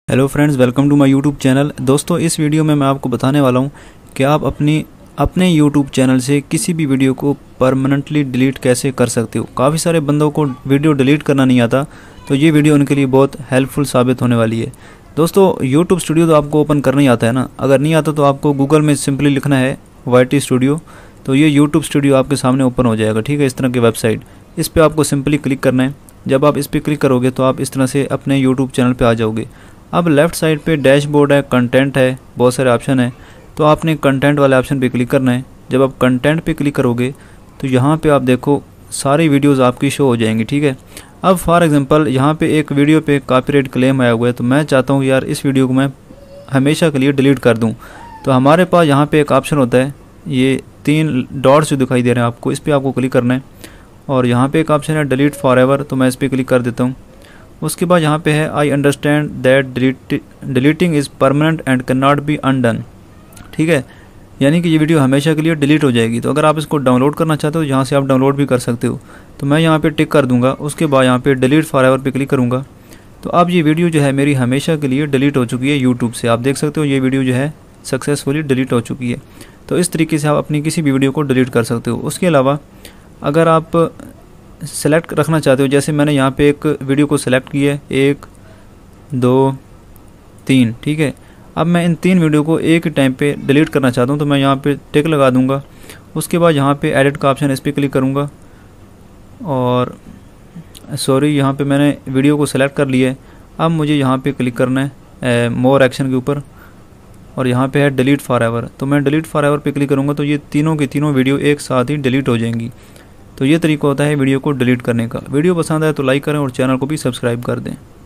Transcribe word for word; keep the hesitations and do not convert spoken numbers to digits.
Hello friends, welcome to my YouTube channel. दोस्तों, इस video में मैं आपको बताने वाला हूं कि आप अपनी अपने यूट्यूब चैनल से किसी भी वीडियो को परमानेंटली डिलीट कैसे कर सकते हो। काफ़ी सारे बंदों को वीडियो डिलीट करना नहीं आता, तो ये वीडियो उनके लिए बहुत हेल्पफुल साबित होने वाली है। दोस्तों, यूट्यूब स्टूडियो तो आपको ओपन करना ही आता है ना। अगर नहीं आता तो आपको गूगल में सिंपली लिखना है वाई टी स्टूडियो, तो ये यूट्यूब स्टूडियो आपके सामने ओपन हो जाएगा। ठीक है, इस तरह की वेबसाइट, इस पर आपको सिंपली क्लिक करना है। जब आप इस पर क्लिक करोगे तो आप इस तरह से अपने यूट्यूब चैनल पे आ जाओगे। अब लेफ़्ट साइड पे डैशबोर्ड है, कंटेंट है, बहुत सारे ऑप्शन है, तो आपने कंटेंट वाले ऑप्शन पे क्लिक करना है। जब आप कंटेंट पे क्लिक करोगे तो यहाँ पे आप देखो सारी वीडियोस आपकी शो हो जाएंगी। ठीक है, अब फॉर एग्जांपल यहाँ पे एक वीडियो पे कॉपीराइट क्लेम आया हुआ है, तो मैं चाहता हूँ यार इस वीडियो को मैं हमेशा के लिए डिलीट कर दूँ। तो हमारे पास यहाँ पर एक ऑप्शन होता है, ये तीन डॉट्स जो दिखाई दे रहे हैं आपको, इस पर आपको क्लिक करना है और यहाँ पर एक ऑप्शन है डिलीट फॉर एवर, तो मैं इस पर क्लिक कर देता हूँ। उसके बाद यहाँ पे है I understand that deleting is permanent and can not be undone. ठीक है, यानी कि ये वीडियो हमेशा के लिए डिलीट हो जाएगी। तो अगर आप इसको डाउनलोड करना चाहते हो, यहाँ से आप डाउनलोड भी कर सकते हो। तो मैं यहाँ पे टिक कर दूंगा, उसके बाद यहाँ पे डिलीट फॉर एवर पे क्लिक करूँगा। तो अब ये वीडियो जो है मेरी हमेशा के लिए डिलीट हो चुकी है यूट्यूब से। आप देख सकते हो ये वीडियो जो है सक्सेसफुली डिलीट हो चुकी है। तो इस तरीके से आप अपनी किसी भी वीडियो को डिलीट कर सकते हो। उसके अलावा अगर आप सेलेक्ट रखना चाहते हो, जैसे मैंने यहाँ पे एक वीडियो को सिलेक्ट किया है, एक दो तीन। ठीक है, अब मैं इन तीन वीडियो को एक ही टाइम पे डिलीट करना चाहता हूँ, तो मैं यहाँ पे टिक लगा दूँगा। उसके बाद यहाँ पे एडिट का ऑप्शन, इस पर क्लिक करूँगा और सॉरी यहाँ पे मैंने वीडियो को सिलेक्ट कर लिया है। अब मुझे यहाँ पे क्लिक करना है मोर एक्शन के ऊपर और यहाँ पे है डिलीट फॉर एवर। तो मैं डिलीट फॉर एवर पे क्लिक करूँगा तो ये तीनों की तीनों वीडियो एक साथ ही डिलीट हो जाएंगी। तो ये तरीका होता है वीडियो को डिलीट करने का। वीडियो पसंद आए तो लाइक करें और चैनल को भी सब्सक्राइब कर दें।